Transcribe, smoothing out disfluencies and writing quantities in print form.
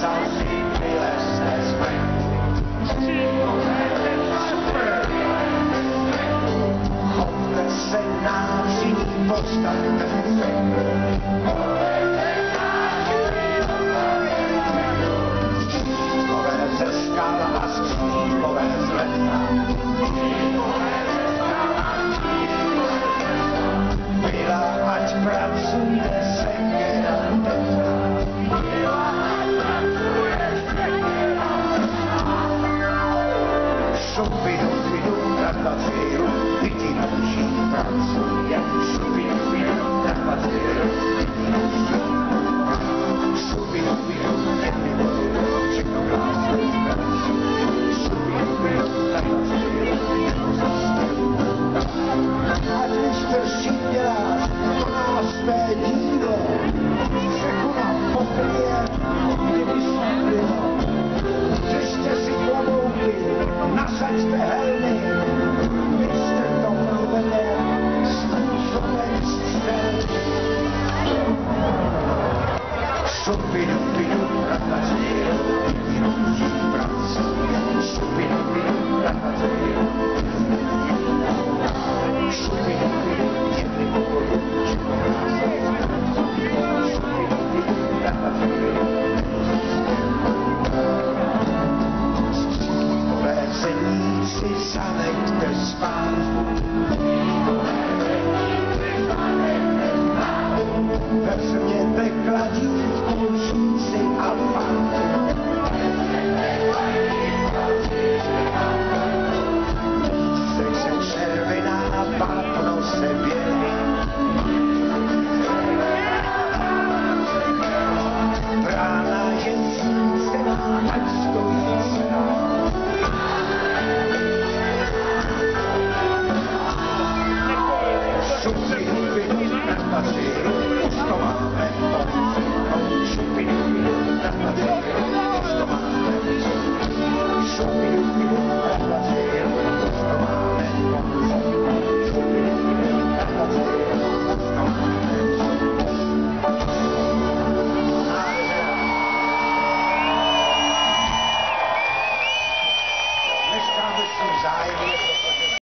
napsal si vylezte z vrchu. Chodte se nářiní, postavte se. Skřížkové ze skal a skřížkové z lesa. Byla, ať pracuje sekera teta. Šupidu, na kafíru, lidi naučí pracuje. Šupidu, na kafíru, lidi naučí. Šupidu, jedny vodu, všechno krásně pracuje. Šupidu, na kafíru, ať vyštrší děláš, to nás té dílo, všechno nám pokryje, kdyby spadlo. Držte si klobouky, nasaďte helmy, vy jste to mluvené, způsobem střel. Šupidu, na kafíru, lidi naučí pracuje. Šupidu, na kafíru, Šupidu, jedny pokoju, všechno krásně pracuje. Šupidu, na kafíru.